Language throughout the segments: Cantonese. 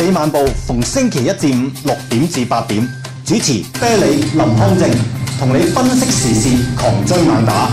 理晚報逢星期一至五6點至8點，主持啤梨、林康正，同你分析時事，狂追猛打。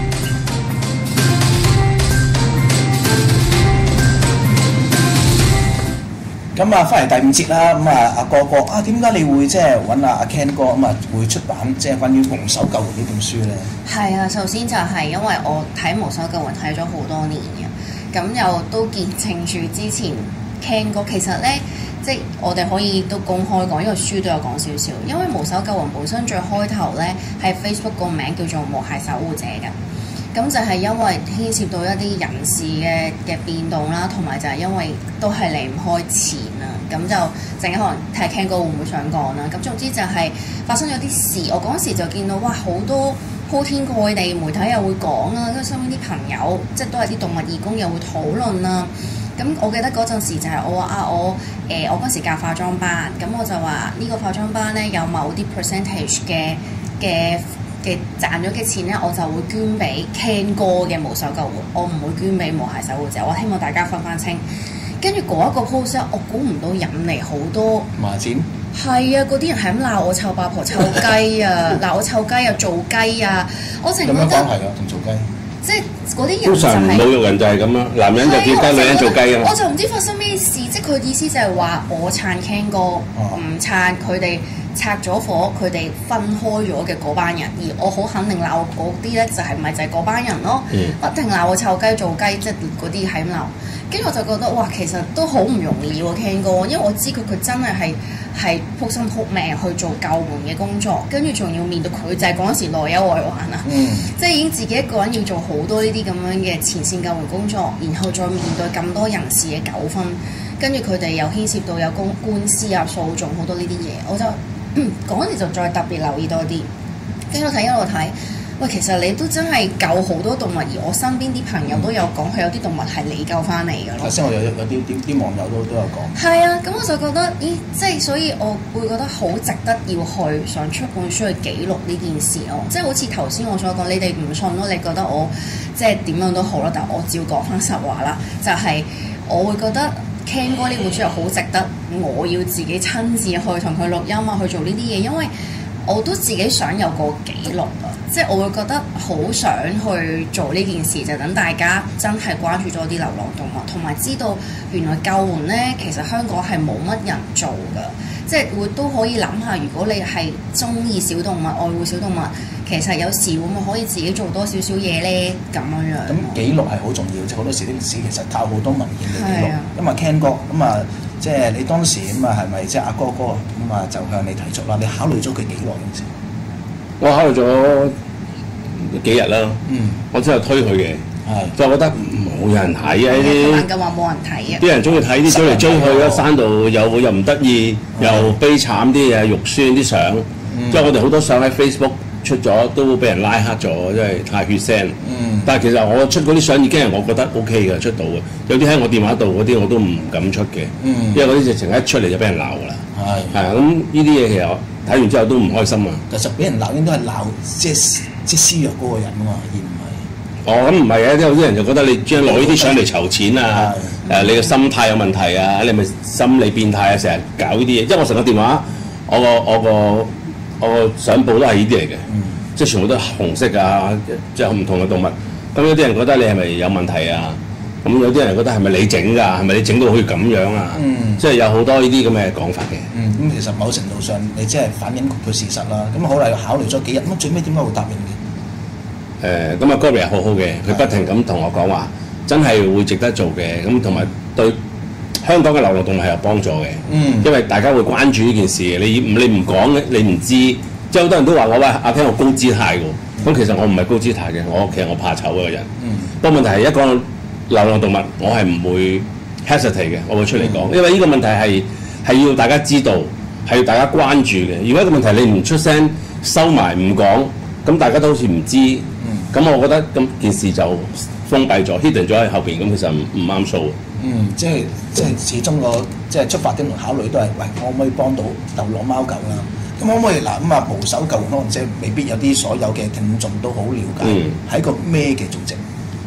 咁啊，翻嚟第五節啦。咁啊，阿哥哥啊，點解你會即係揾阿 Ken 哥咁啊，會出版即係關於無手救援呢本書咧？ 係啊，首先就係因為我睇無手救援睇咗好多年嘅，咁又都見證住之前 Ken 哥其實咧，即係我哋可以都公開講，因為書都有講少少。因為無手救援本身最開頭咧係 Facebook 個名叫做無骸守護者嘅。咁就係因為牽涉到一啲人事嘅變動啦，同埋就係因為都係離唔開錢啊，咁就陣間可能睇 Ken 哥會唔會想講啦。咁總之就係發生咗啲事，我嗰時就見到哇好多鋪天蓋地媒體又會講啦，跟住身邊啲朋友即係都係啲動物義工又會討論啦。咁我記得嗰陣時就係我話我嗰時教化妝班，咁我就話呢個化妝班咧有某啲 percentage 嘅賺咗嘅錢咧，我就會捐俾 Ken 哥嘅無手救援，我唔會捐俾無骸守護者。我希望大家分翻清。跟住嗰一個 post 咧，我估唔到引嚟好多罵錢。 係啊，嗰啲人係咁鬧我臭八婆、臭雞啊，鬧我臭雞啊、做雞啊，我淨係覺得咁樣講係啊，同做雞。 即係嗰啲人通常侮辱人就係咁啦，男人就叫雞，女人做雞啊嘛。 我就唔知發生咩事，即係佢意思就係話我撐 Ken 哥，唔撐佢哋拆咗火，佢哋分開咗嘅嗰班人，而我好肯定鬧嗰啲咧，就係唔係就係嗰班人咯，不停鬧我臭雞做雞，即係嗰啲係咁鬧。跟住我就覺得哇，其實都好唔容易喎 Ken 哥，因為我知佢真係撲心撲命去做救援嘅工作，跟住仲要面對佢就係嗰陣時內憂外患啊，即係已經自己一個人要做好多呢啲咁樣嘅前線救援工作，然後再面對咁多人事嘅糾紛，跟住佢哋又牽涉到有官司啊、訴訟好多呢啲嘢，我就嗰陣時就再特別留意多啲，跟住我睇一路睇。喂，其實你都真係救好多動物，而我身邊啲朋友都有講，佢有啲動物係你救翻嚟嘅咯。 頭先我有啲網友都有講。 係啊，咁我就覺得，咦，即係所以我會覺得好值得要去想出本書去記錄呢件事咯。即係好似頭先我所講，你哋唔信咯，你覺得我即係點樣都好啦，但係我照講翻實話啦，就係我會覺得 Ken 哥呢本書係好值得，我要自己親自去同佢錄音啊，去做呢啲嘢，因為我都自己想有個記錄啊。即係我會覺得好想去做呢件事，就等大家真係關注咗啲流浪動物，同埋知道原來救援呢，其實香港係冇乜人做㗎。即係都可以諗下，如果你係中意小動物、愛護小動物，其實有時會唔會可以自己做多少少嘢呢？咁樣樣。 咁記錄係好重要，即係好多時啲事其實靠好多文件嚟記錄。咁啊 Ken 哥，咁啊即係你當時咁啊係咪即係阿哥哥咁啊就向你提出啦？你考慮咗佢幾耐先？ 我考慮咗幾日啦，我之後推佢嘅，就覺得冇人睇啊呢啲。 難嘅話冇人睇啊！ 啲人中意睇啲追嚟追去喺山度，又唔得意，又悲慘啲嘢，肉酸啲相。即係我哋好多相喺 Facebook 出咗，都俾人拉黑咗，真係太血腥。但係其實我出嗰啲相已經係我覺得 OK 嘅，出到嘅。有啲喺我電話度嗰啲我都唔敢出嘅，因為嗰啲直情一出嚟就俾人鬧㗎啦。係啊，咁呢啲嘢其實我睇完之後都唔開心啊。其實俾人鬧應該係鬧即係施虐嗰個人啊嘛，而唔係。哦，咁唔係嘅，有啲人就覺得你將攞呢啲相嚟籌錢啊，你嘅心態有問題啊，你咪心理變態啊，成日搞呢啲嘢。因為我成個電話，我個相簿都係呢啲嚟嘅，即係全部都係紅色啊，即係唔同嘅動物。咁有啲人覺得你係咪有問題啊？咁有啲人覺得係咪你整㗎？係咪你整到好似咁樣啊？即係有好多呢啲咁嘅講法嘅。 咁其實某程度上你即係反映佢事實啦。咁好啦，考慮咗幾日，咁最尾點解會答應嘅？ 咁啊 Gary 係好好嘅，佢不停咁同我講話，真係會值得做嘅。咁同埋對香港嘅流浪動物係有幫助嘅。因為大家會關注呢件事，你唔講你唔知。即係好多人都話我喂阿 Ken 我高姿態喎。咁其實我唔係高姿態嘅，其實我怕醜嘅個人。不過問題係一講流浪動物，我係唔會 hesitate 嘅，我會出嚟講，因為呢個問題係要大家知道，係要大家關注嘅。如果一個問題你唔出聲、收埋唔講，咁大家都好似唔知，咁我覺得咁件事就封閉咗 hidden 咗喺後邊，咁其實唔啱數。 即係始終個即係出發點同考慮都係喂，可唔可以幫到流浪貓狗啦？咁可唔可以嗱咁啊？無手救援可能即係未必有啲所有嘅聽眾都好了解，係一個咩嘅組織？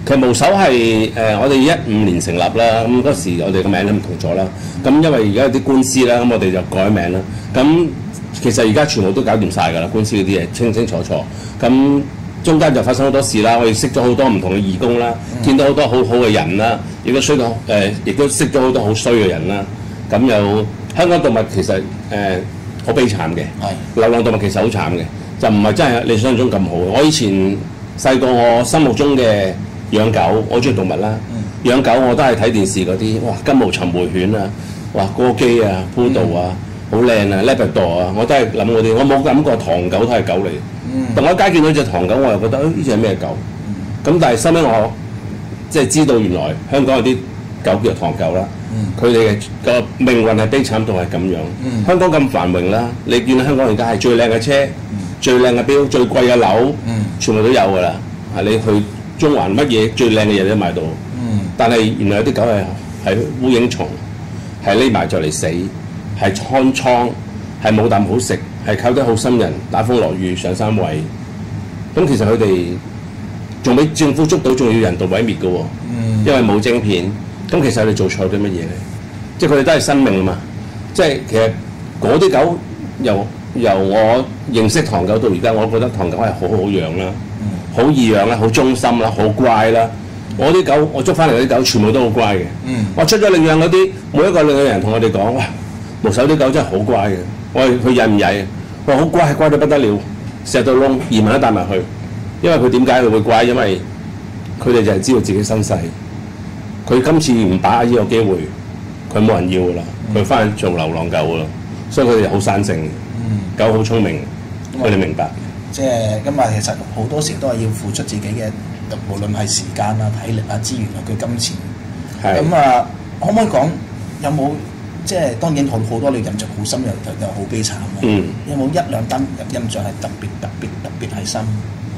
其實無手係我哋15年成立啦，咁嗰時我哋個名都唔同咗啦。咁因為而家有啲官司啦，咁我哋就改名啦。咁其實而家全部都搞掂晒㗎啦，官司嗰啲嘢清清楚楚。咁中間就發生好多事啦，我哋識咗好多唔同嘅義工啦，見到好多好好嘅人啦，亦都識咗識咗好多好衰嘅人啦。咁有香港動物其實好悲慘嘅，流浪動物其實好慘嘅，就唔係真係你想象中咁好。我以前細個我心目中嘅養狗，我中意動物啦。養狗我都係睇電視嗰啲，哇金毛尋回犬啊，哇哥基啊、poodle啊，好靚啊 Labrador 啊，我都係諗嗰啲，我冇諗過唐狗都係狗嚟。但我喺街見到隻唐狗，我又覺得呢隻係咩狗？咁但係收尾我即係知道原來香港有啲狗叫做唐狗啦。佢哋嘅個命運係悲慘到係咁樣。香港咁繁榮啦，你見到香港而家係最靚嘅車、最靚嘅錶、最貴嘅樓，全部都有㗎啦。係你去中環乜嘢最靚嘅嘢都買到。但係原來有啲狗係烏蠅蟲，係匿埋就嚟死，係看瘡，係冇啖好食，係靠得好心人打風落雨上山餵。咁其實佢哋仲俾政府捉到，仲要人道毀滅嘅喎。因為冇晶片。咁其實佢哋做錯啲乜嘢咧？即係佢哋都係生命啊嘛！即係其實嗰啲狗由我認識唐狗到而家，我覺得唐狗係好好養啦，好易養啦，好忠心啦，好乖啦。我啲狗我捉翻嚟嗰啲狗全部都好乖嘅。我出咗領養嗰啲，每一個領養人同我哋講：哇，無手啲狗真係好乖嘅。我話佢曳唔曳？我話好乖，乖到不得了，石到窿移民都帶埋去。因為佢點解佢會乖？因為佢哋就係知道自己身世。佢今次唔把握呢個機會，佢冇人要㗎啦，佢翻去做流浪狗㗎啦，所以佢哋好生性，狗好聰明，佢哋明白。 即係咁啊，其實好多時都係要付出自己嘅，無論係時間啊、體力啊、資源啊、佢金錢。咁啊，可唔可以講有冇即係當然好多你印象好深又好悲慘嘅？有冇一兩單印象係特別係深？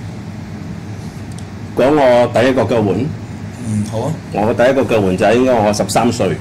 講我第一個救援。 好啊！ 我第一個救援就係應該我13歲。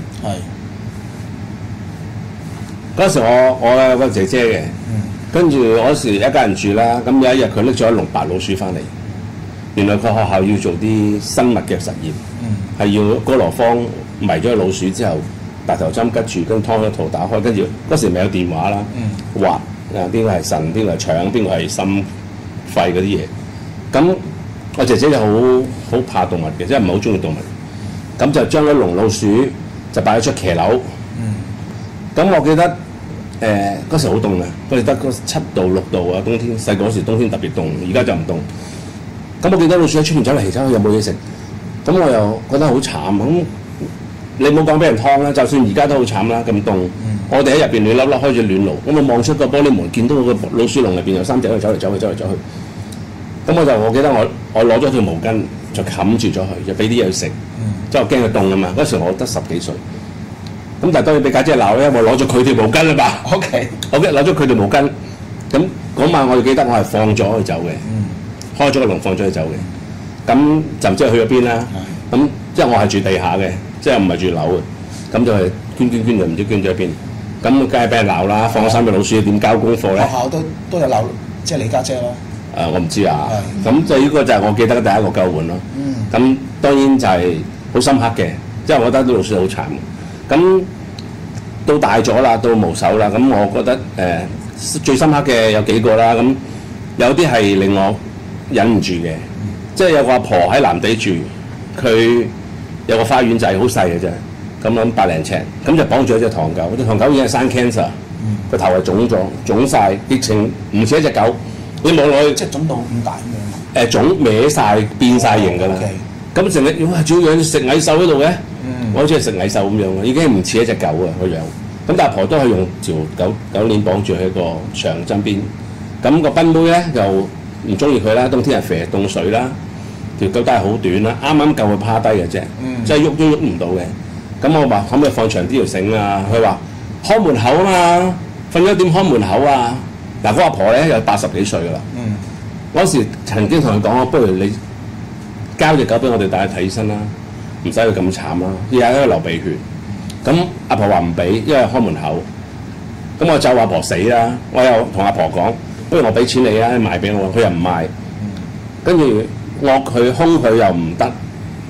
嗰時我有個姐姐嘅，跟住嗰時一家人住啦。咁有一日佢拎咗一籠白老鼠翻嚟，原來佢學校要做啲生物嘅實驗，係要哥羅芳迷咗老鼠之後，大頭針吉住，跟住劏咗肚打開，跟住嗰時未有電話啦，畫邊個係腎，邊個係腸，邊個係心肺嗰啲嘢，咁。我姐姐就好怕動物嘅，即係唔係好中意動物。咁就將一籠老鼠就擺咗出騎樓。咁我記得嗰時好凍啊，嗰時得7度6度啊，冬天細個嗰時冬天特別凍，而家就唔凍。咁我記得老鼠喺出面走嚟走去，有冇嘢食？咁我又覺得好慘。咁你冇講俾人劏啦，就算而家都好慘啦，咁凍。我哋喺入邊暖粒粒開住暖爐，咁我望出個玻璃門，見到個老鼠籠入邊有3隻喺度走嚟走去。咁我記得我攞咗條毛巾就冚住咗佢，就俾啲嘢佢食。即係我驚佢凍啊嘛。嗰時我得10幾歲。咁但係當然俾家姐鬧咧，我攞咗佢條毛巾啦嘛。 OK， 攞咗佢條毛巾。咁嗰晚我就記得我係放咗佢走嘅，開咗個籠放咗佢走嘅。咁就唔知佢去咗邊啦。咁即係我係住地下嘅，即係唔係住樓嘅。咁就係捐就唔知捐咗邊。咁梗係俾人鬧啦，放咗3隻老鼠點交功課咧？ 學校都有鬧，即係你家姐咯。 我唔知啊，咁就呢個就係我記得第一個救援咯。咁當然就係好深刻嘅，即係我覺得啲老鼠好慘。咁到大咗啦，到無手啦，咁我覺得最深刻嘅有幾個啦。咁有啲係令我忍唔住嘅，即係有個阿婆喺藍地住，佢有個花園仔好細嘅啫，咁諗100零尺，咁就綁住一隻唐狗。隻唐狗已經係生 cancer，個頭係腫晒，疫情唔似一隻狗。你望落去， 即係腫到咁大咁樣。 腫歪晒，變晒形㗎啦。咁成日哇，仲要養食蟻獸喺度嘅，我好似係食蟻獸咁樣嘅，已經唔似一隻狗啊個樣。咁但阿婆都係用條狗鏈綁住喺個牆側邊。咁個賓妹咧就唔中意佢啦，冬天係肥凍水啦，條狗帶好短啦，啱啱夠佢趴低嘅啫，即係喐都喐唔到嘅。咁我話可唔可以放長啲條繩啊？佢話開門口啊嘛，瞓咗點開門口啊？嗱，嗰阿婆咧有80幾歲㗎啦。嗰時曾經同佢講：不如你交隻狗俾我哋帶去睇醫生啦，唔使佢咁慘啦，日日喺度流鼻血。咁阿婆話唔俾，因為開門口。咁我咒阿婆死啦！我又同阿婆講：不如我俾錢你啊，賣俾我。佢又唔賣。跟住佢兇佢又唔得，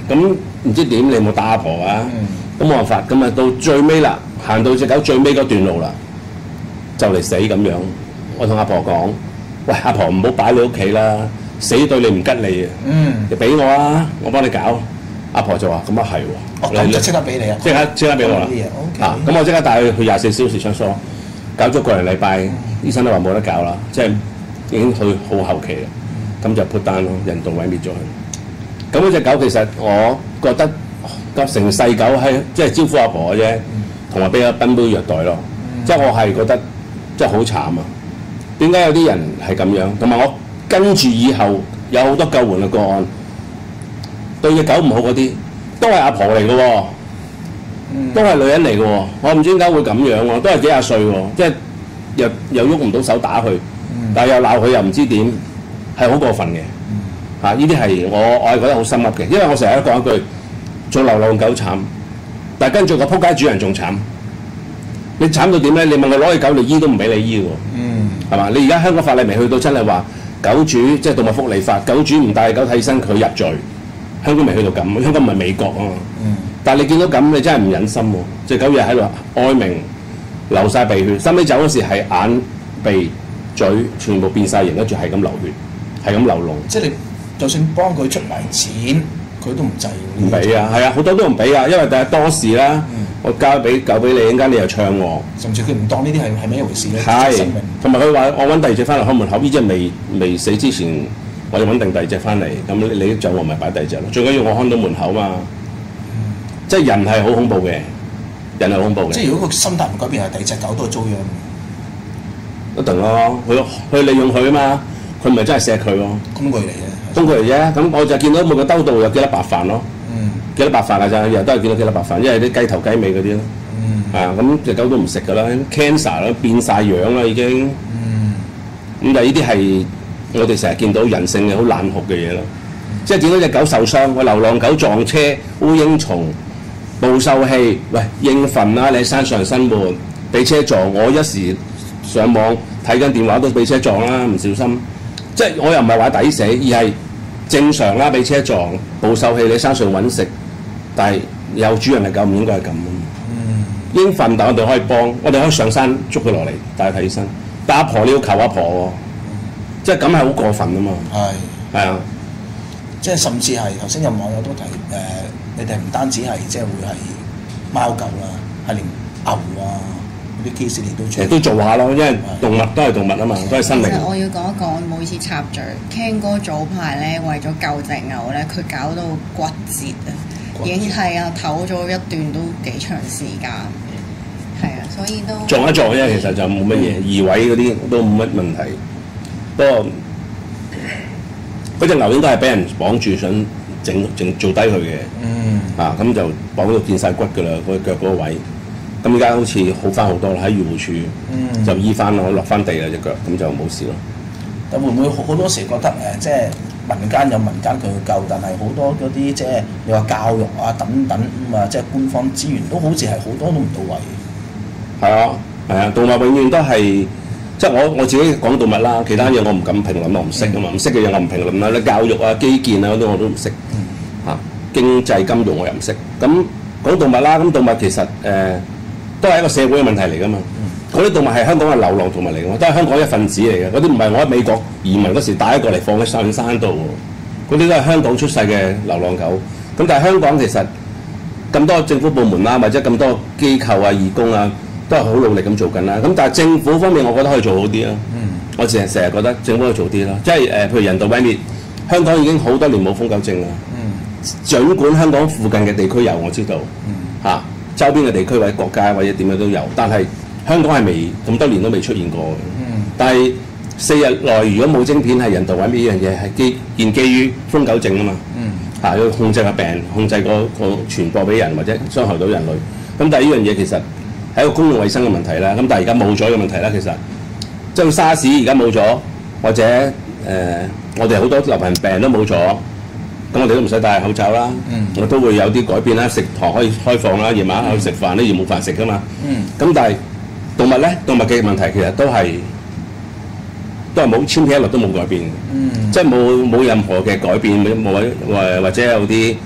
咁唔知點，你有冇打阿婆啊？咁冇辦法，咁啊到最尾啦，行到隻狗最尾嗰段路啦，就嚟死咁樣。我同阿婆講：喂，阿婆唔好擺你屋企啦，死對你唔吉利啊！你俾我啊，我幫你搞。阿婆就話：咁啊係喎， 咁就即刻俾你啊！ 即刻俾我啦。咁我即刻帶佢去24小時診所，搞咗個零禮拜，醫生都話冇得搞啦，即係已經去好後期啦。咁就 put down 咯，人道毀滅咗佢。咁嗰隻狗其實我覺得成世狗係即係招呼阿婆嘅啫，同埋俾阿賓妹虐待咯。即係我係覺得即係好慘啊！點解有啲人係咁樣？同埋我跟住以後有好多救援嘅個案，對隻狗唔好嗰啲都係阿婆嚟嘅喎，都係女人嚟嘅喎。我唔知點解會咁樣喎，都係幾廿歲喎，即係又喐唔到手打佢，但係又鬧佢又唔知點，係好過分嘅。呢啲係我係覺得好心噏嘅，因為我成日都講一句，做流浪狗慘，但係跟住個撲街主人仲慘。你慘到點咧？你問佢攞去狗嚟醫都唔俾你醫喎，係嘛？你而家香港法例未去到真係話狗主即係動物福利法，狗主唔帶狗睇醫生佢入罪。香港未去到咁，香港唔係美國啊嘛。但係你見到咁，你真係唔忍心喎。隻狗日喺度哀鳴，流晒鼻血，收尾走嗰時係眼、鼻、嘴全部變晒形，跟住係咁流血，係咁流膿。 即係你就算幫佢出埋錢，佢都唔制。 唔俾啊，係啊，好多都唔俾啊，因為第一多事啦。我交俾狗俾你，陣間你又唱我， 甚至佢唔當呢啲係咩一回事咧？ 係，同埋佢話我揾第二隻翻嚟開門口，呢隻未死之前，我就揾定第二隻翻嚟，咁你走我咪擺第二隻咯。最緊要我看到門口嘛，即係人係好恐怖嘅，人係恐怖嘅。 即係如果個心態唔改變，係第二隻狗都係遭殃。 一定咯，佢利用佢啊嘛，佢唔係真係錫佢咯。 工具嚟嘅， 工具嚟啫。咁我就見到每個兜度有幾粒白飯咯。幾粒白飯啊！咋日日都係見到幾粒白飯，因為啲雞頭雞尾嗰啲咯。咁隻狗都唔食噶啦 ，cancer 啦，變晒樣啦已經。咁但係呢啲係我哋成日見到人性嘅好冷酷嘅嘢咯。即係見到隻狗受傷，個流浪狗撞車、烏蠅蟲、捕獸器，喂應份啦！你喺山上生活，俾車撞，我一時上網睇緊電話都俾車撞啦，唔小心。即係我又唔係話抵死，而係正常啦，俾車撞、捕獸器，你喺山上揾食。但係有主人嘅狗唔應該係咁啊！應份，但我哋可以幫，我哋可以上山捉佢落嚟，帶佢睇醫生。但阿婆你要求阿婆喎，即係咁係好過分啊嘛！係啊， 即係甚至係頭先有網友都提你哋唔單止係即係會係貓狗啦，係連牛啊嗰啲 case 你都做。 都做下咯，因為動物都係動物啊嘛，都係生命。 我要講一講，唔好意思插嘴。Ken 哥早排咧為咗救隻牛咧，佢搞到骨折啊！已經係啊，唞咗一段都幾長時間，係啊，所以都撞一撞啫，其實就冇乜嘢，移位嗰啲都冇乜問題。不過嗰隻牛應該係俾人綁住，想整做低佢嘅。咁就綁到見晒骨㗎啦，嗰腳嗰個位。咁而家好似好翻好多啦，喺漁護署就醫翻咯，落翻地啦隻腳，咁就冇事咯。 但會唔會好多時覺得即係？民間有民間佢去救，但係好多嗰啲即係你話教育啊等等即係官方資源都好似係好多都唔到位。 係啊，動物永遠都係即係我自己講動物啦，其他嘢我唔敢評論，我唔識啊嘛，唔識嘅嘢我唔評論啦。你教育啊、基建啊嗰啲我都唔識經濟金融我又唔識。咁講動物啦，咁動物其實都係一個社會嘅問題嚟㗎嘛。嗰啲動物係香港嘅流浪動物嚟㗎嘛，都係香港一份子嚟嘅。嗰啲唔係我喺美國移民嗰時帶過嚟放喺上山度喎，嗰啲都係香港出世嘅流浪狗。咁但係香港其實咁多政府部門啦，或者咁多機構啊、義工啊，都係好努力咁做緊啦。咁但係政府方面，我覺得可以做好啲啦。我成日覺得政府可以做啲啦，即係譬如人道毀滅，香港已經好多年冇瘋狗症啦。儘管香港附近嘅地區有，我知道周邊嘅地區或者國家或者點樣都有，但係香港係未咁多年都未出現過嘅。但係4日內如果冇晶片係人道毀滅呢樣嘢係建基於瘋狗症啊嘛。要控制個病，控制個傳播俾人或者傷害到人類。咁但係呢樣嘢其實係一個公共衞生嘅問題啦。咁但係而家冇咗嘅問題啦，其實即係沙士而家冇咗，或者我哋好多流行病都冇咗，咁我哋都唔使戴口罩啦。我都會有啲改變啦，食堂可以開放啦，夜晚去食飯呢要冇飯食噶嘛。咁但係動物咧，動物嘅問題其實都係冇千篇一律都冇改變嘅，即係冇任何嘅改變，冇或者有啲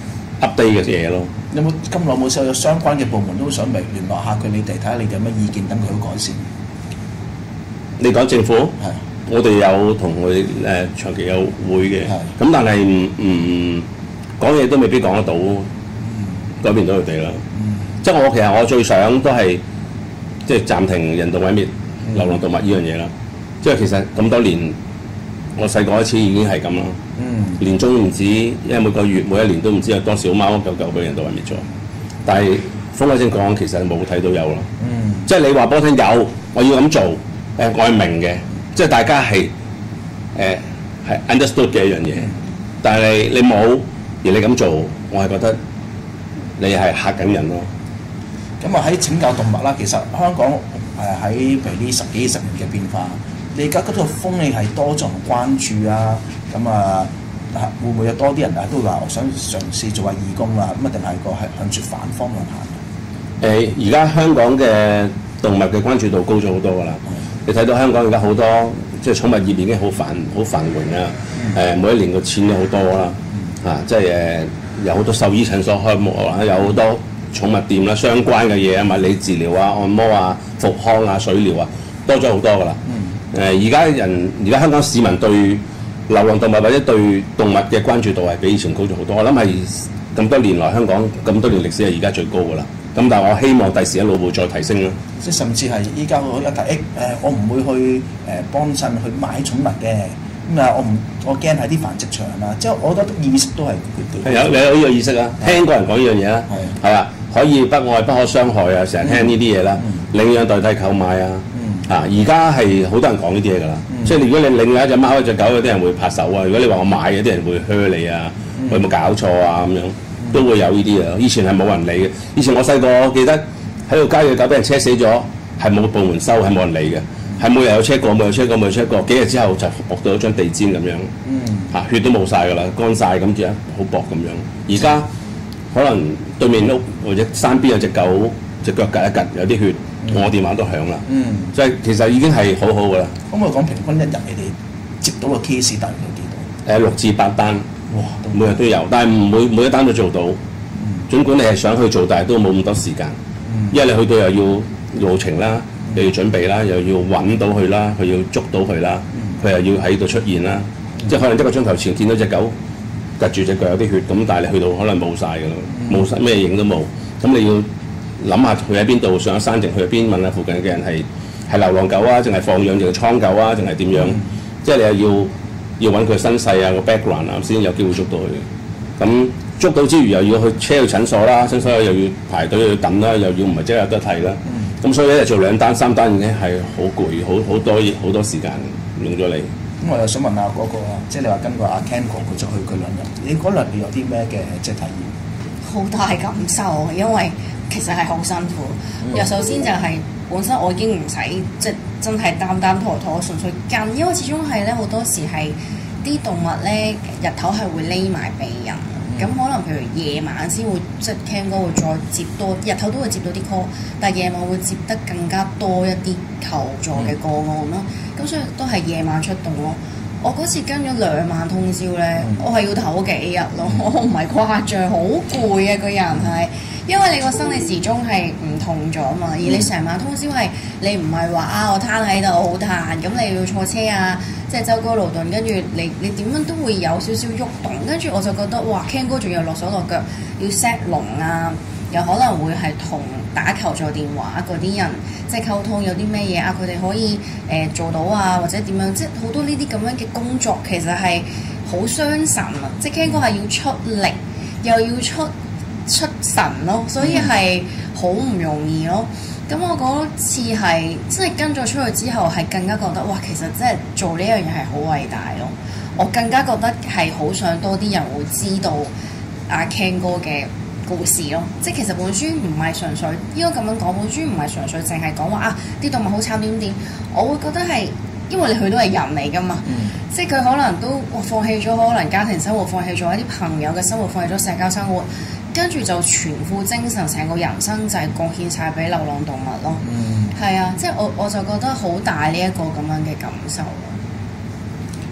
update 嘅嘢咯。 有冇咁耐冇試過有相關嘅部門都想嚟聯絡下佢你哋，睇下你哋有乜意見，等佢好改善？ 你講政府？ 係。 我哋有同佢長期有會嘅，咁但係唔講嘢都未必講得到，改變到佢哋啦。即係其實我最想都係即係暫停人道毀滅流浪動物呢樣嘢啦。即係其實咁多年，我細個開始已經係咁啦。年中唔止，因為每個月每一年都唔知有多少貓狗狗俾人道毀滅咗。但係封開聲講，其實冇睇到有啦。即係你話俾我聽有，我要咁做，我係明嘅。即係大家係係 understood 嘅一樣嘢，但係你冇而你咁做，我係覺得你係嚇緊人咯。 咁啊喺拯救動物啦，其實香港喺譬如呢10幾20年嘅變化，你而家嗰套風氣係多咗人關注啊，咁啊會唔會有多啲人都話我想嘗試做下義工啊？咁啊定係向住反方向行？ 而家香港嘅動物嘅關注度高咗好多㗎啦。你睇到香港而家好多即係寵物業已經好繁榮啦，每一年個錢有好多啦，即係有好多獸醫診所開幕啦，有好多寵物店啦，相關嘅嘢啊，物理治療啊、按摩啊、復康啊、水療啊，多咗好多㗎啦。而家香港市民對流浪動物或者對動物嘅關注度係比以前高咗好多，我諗係咁多年來香港咁多年歷史係而家最高㗎啦。咁但係我希望第時一路會再提升啦。 即係甚至係依家我一提我唔會去幫襯去買寵物嘅，咁啊我驚喺啲繁殖場啊，即係我覺得意識都係你有呢個意識啊，聽過人講呢樣嘢啦，係嘛？可以不愛不可傷害啊，成日聽呢啲嘢啦，領養代替購買啊，而家係好多人講呢啲嘢㗎啦。即係如果你領養一隻貓一隻狗，有啲人會拍手啊；如果你話我買，有啲人會噓你啊，有冇搞錯啊咁樣。都會有呢啲啊！以前係冇人理嘅。以前我細個我記得喺度街嘅狗俾人車死咗，係冇部門收，係冇人理嘅，係每日有車過，每日車過，每日車過，幾日之後就薄到一張地氈咁樣，血都冇晒㗎啦，乾晒咁樣，好薄咁樣。而家可能對面屋或者山邊有隻狗隻腳趌一趌，有啲血，我電話都響啦。即係其實已經係好好㗎啦。 可唔可以講平均一日你哋接到個 case 大概有幾多？ 6至8單。 哇！ 每日都有，但係唔會每一單都做到。儘管你係想去做，但係都冇咁多時間，因為你去到又要路程啦，又要準備啦，又要揾到佢啦，佢要捉到佢啦，佢又要喺度出現啦。即係可能1個鐘頭前見到隻狗趌住隻腳有啲血，咁但係你去到可能冇晒㗎啦，冇晒咩影都冇。咁你要諗下佢喺邊度，上咗山定去邊？問下附近嘅人係流浪狗啊，定係放養定係倉狗啊，定係點樣？即係你又要揾佢身世啊個 background 啊，先有機會捉到佢。咁捉到之餘又要去車去診所啦，診所又要排隊又要等啦，又要唔係即係有得睇啦。咁所以一日做2單3單已經係好攰，好多時間用咗你。 咁我又想問下嗰個，即係你話跟個阿 Ken 哥佢就去佢2日，你嗰2日有啲咩嘅即係體驗？ 好大感受，因為其實係好辛苦。又首先就係本身我已經唔使即係真係擔拖，純粹跟，因為始終係咧好多時係啲動物咧日頭係會匿埋俾人，咁可能譬如夜晚先會即係 Ken 哥會再接多，日頭都會接到啲 call，但係夜晚會接得更加多一啲求助嘅個案咯。咁所以都係夜晚出動咯。我嗰次跟咗2晚通宵咧，我係要唞幾日咯，我唔係誇張，好攰啊個人係，因為你個生理時鐘係唔同咗嘛，而你成晚通宵係你唔係話啊我攤喺度好嘆，咁你要坐車啊，即係舟車勞頓，跟住你點樣都會有少少喐動，跟住我就覺得哇 Ken 哥仲要落手落腳，要 set 籠啊，有可能會係同打求助電話嗰啲人即係溝通有啲咩嘢啊，佢哋可以做到啊，或者點樣，即係好多呢啲咁樣嘅工作其實係好傷神啊！即係 Ken 哥係要出力，又要出神咯，所以係好唔容易咯。咁我嗰次係真係跟咗出去之後，係更加覺得哇，其實真係做呢樣嘢係好偉大咯。我更加覺得係好想多啲人會知道阿 Ken 哥嘅故事咯，即係其實本書唔係純粹應該咁樣講，本書唔係純粹淨係講話啊啲動物好慘點，我會覺得係因為佢都係人嚟噶嘛，即係佢可能都放棄咗可能家庭生活，放棄咗一啲朋友嘅生活，放棄咗社交生活，跟住就全副精神，成個人生就係貢獻晒俾流浪動物咯。係啊，即係我就覺得好大呢一個咁樣嘅感受咯。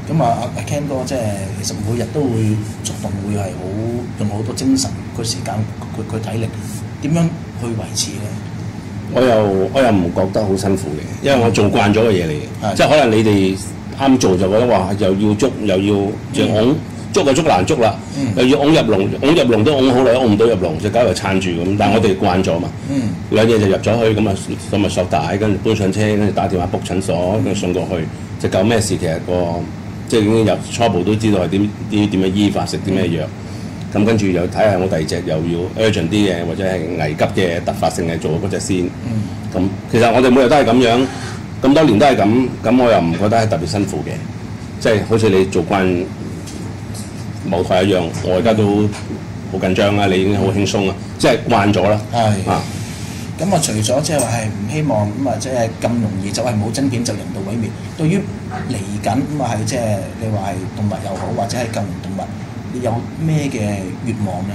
咁啊，阿 Ken 哥即係其實每日都會觸動，會係好用好多精神、個時間、佢體力，點樣去維持咧？ 我又唔覺得好辛苦嘅，因為我做慣咗嘅嘢嚟嘅，即係可能你哋啱做就覺得話又要捉又要拱，捉就捉難捉啦，又要拱入籠，拱入籠都拱好耐，拱唔到入籠，隻狗又撐住咁，但係我哋慣咗嘛，兩嘢就入咗去，咁咪索帶，跟住搬上車，跟住打電話 book 診所，跟住送過去。隻狗咩事其實即係已經有初步都知道係點樣醫法，食啲咩藥。咁跟住又睇下我第二隻又要 urgent 啲嘅，或者係危急嘅突發性嘅做嗰隻先。咁其實我哋每日都係咁樣，咁多年都係咁，咁我又唔覺得係特別辛苦嘅，即係好似你做慣舞台一樣，我而家都好緊張啦，你已經好輕鬆啦，即係慣咗啦。啊， 咁啊，除咗即係話係唔希望咁啊，即係咁容易就係冇晶片就人道毀滅。對於嚟緊咁啊，係即係你話係動物又好，或者係救援動物。你有咩嘅願望咧？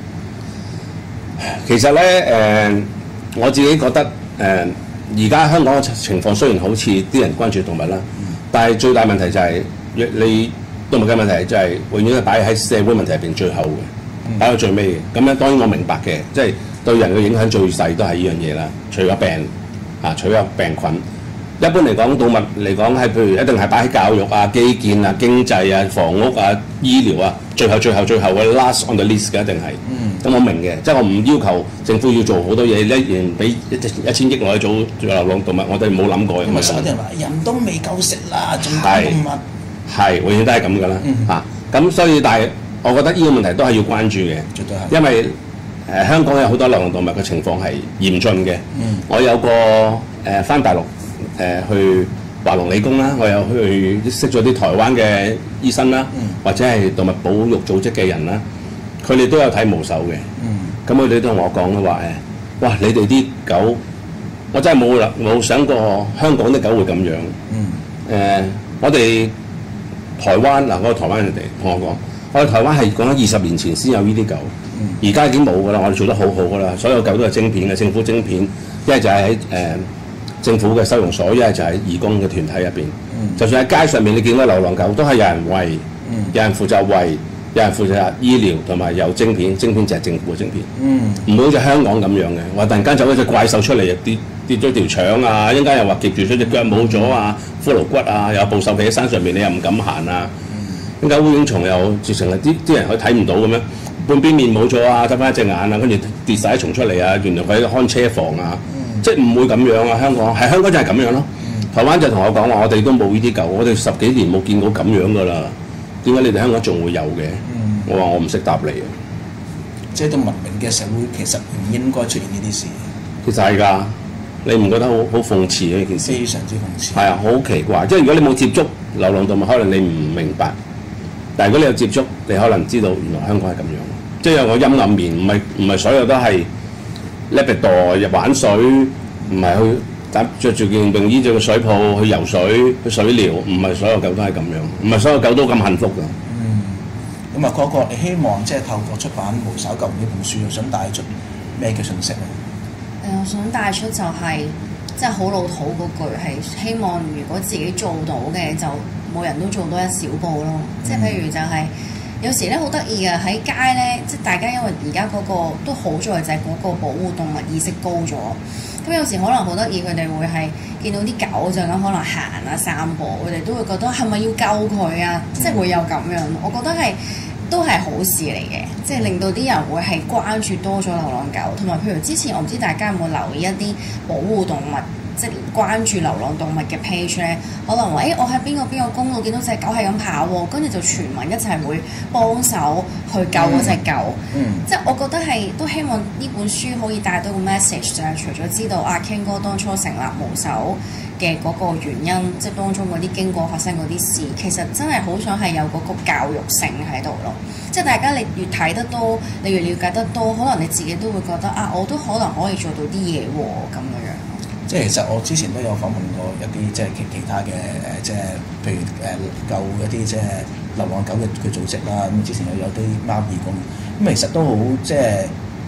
其實咧，我自己覺得而家香港嘅情況雖然好似啲人關注動物啦，但係最大問題就係、你動物嘅問題就係永遠係擺喺社會問題入邊最後嘅，擺到最尾嘅。咁咧當然我明白嘅，即係對人嘅影響最細都係呢樣嘢啦。除咗病除咗病菌。一般嚟講，動物嚟講係譬如一定係擺喺教育啊、基建啊、經濟啊、房屋啊、醫療啊，最後嘅 last on the list 嘅一定係。咁我明嘅，即係我唔要求政府要做好多嘢，一年俾1000億我去做流浪動物，我哋冇諗過。 咁啊，有啲人話人都未夠食啦，仲講動物。 係，永遠都係咁噶啦。咁所以但係我覺得呢個問題都係要關注嘅， 絕對係。 因為香港有好多流浪動物嘅情況係嚴峻嘅。我有個返大陸。去華農理工啦，我又去識咗啲台灣嘅醫生啦，或者係動物保育組織嘅人啦，佢哋都有睇無手嘅。咁佢哋都同我講咧話哇！你哋啲狗，我真係冇想過香港啲狗會咁樣。我哋台灣嗱，嗰個台灣人哋同我講，我哋台灣係講緊20年前先有呢啲狗，而家已經冇㗎啦。我哋做得好好㗎啦，所有狗都係晶片嘅，政府晶片，一係就係喺政府嘅收容所，一係就喺義工嘅團體入邊。就算喺街上面你見到流浪狗，都係有人餵，有人負責餵，有人負責醫療，同埋有晶片，晶片就係政府嘅晶片。唔會好似香港咁樣嘅，話突然間走咗隻怪獸出嚟，又跌咗條腸啊，一陣間又話夾住咗隻腳冇咗啊，骷髏骨啊，有捕獸企喺山上面，你又唔敢行啊。點解烏蠅蟲又直情係啲人佢睇唔到咁樣，半邊面冇咗啊，得翻一隻眼啊，跟住跌晒啲蟲出嚟啊，原來佢喺看車房啊。即係唔會咁樣啊！香港就係咁樣咯。台灣就同我講話，我哋都冇呢啲狗，我哋10幾年冇見過咁樣噶啦。點解你哋香港仲會有嘅？我話我唔識答你啊。 即係到文明嘅社會，其實唔應該出現呢啲事。 其實係㗎，你唔覺得好諷刺呢件事？ 非常之諷刺。 係啊，好奇怪。即係如果你冇接觸流浪動物，可能你唔明白。但係如果你有接觸，你可能知道原來香港係咁樣。即係有個陰暗面，唔係所有都係。叻鼻袋入玩水，唔係去着住件泳衣着個水泡去游水去水療，唔係所有狗都係咁樣，唔係所有狗都咁幸福㗎。 咁啊，嗰個你希望即係透過出版《無手救援》呢本書，想帶出咩嘅信息咧？ 我想帶出就係即係好老土嗰句，係希望如果自己做到嘅，就每人都做多一小步咯。即係譬如就係。有時咧好得意嘅喺街咧，即係大家因為而家嗰個都好在就係嗰個保護動物意識高咗，咁有時可能好得意，佢哋會係見到啲狗就咁可能行啊散步，佢哋都會覺得係咪要救佢啊？即係會有咁樣，我覺得係都係好事嚟嘅，即係令到啲人會係關注多咗流浪狗，同埋譬如之前我唔知大家有冇留意一啲保護動物。即係關注流浪動物嘅 page 咧，可能話我喺邊個公路見到隻狗係咁跑喎，跟住就全民一齊會幫手去救嗰隻狗。即係我覺得係都希望呢本書可以帶到個 message， 就係除咗知道阿 Ken 哥當初成立無手嘅嗰個原因，即係當中嗰啲經過發生嗰啲事，其實真係好想係有嗰個教育性喺度咯。即係大家你越睇得多，你越了解得多，可能你自己都會覺得我都可能可以做到啲嘢喎咁樣。 即係其實我之前都有訪問過一啲即係其他嘅即係譬如救一啲即係流浪狗嘅組織啦。咁之前有啲貓義工，咁其實都好即係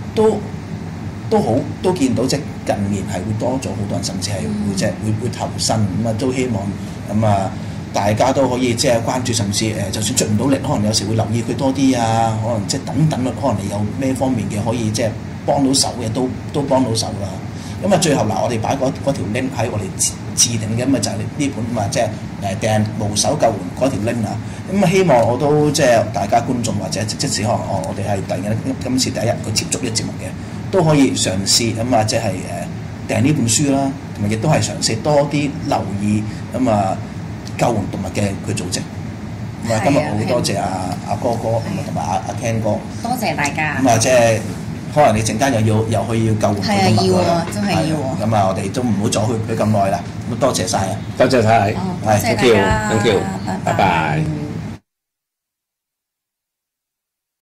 都見到即係近年係會多咗好多人，甚至係會即係會投身咁啊，都希望咁啊大家都可以即係關注，甚至就算出唔到力，可能有時會留意佢多啲啊，可能即係等等，可能你有咩方面嘅可以即係幫到手嘅都幫到手啦。咁啊，最後嗱，我哋擺嗰條 link 喺我哋置定嘅，咁啊就係呢本嘛，即係訂無手救援嗰條 link 啊。咁啊，希望我都即係大家觀眾或者即使可能我哋係突然間今次第一日去接觸呢個節目嘅，都可以嘗試咁啊，即係訂呢本書啦，同埋亦都係嘗試多啲留意咁啊救援動物嘅佢組織。咁啊，今日好多謝阿哥哥同埋阿 Ken 哥， 多謝大家。 咁啊，即係可能你陣間又去要救援係啊，要啊，真係要啊。 咁啊，我哋都唔好阻佢咁耐啦。咁多謝晒啊！ 多謝晒， 多謝大家， thank you，拜拜。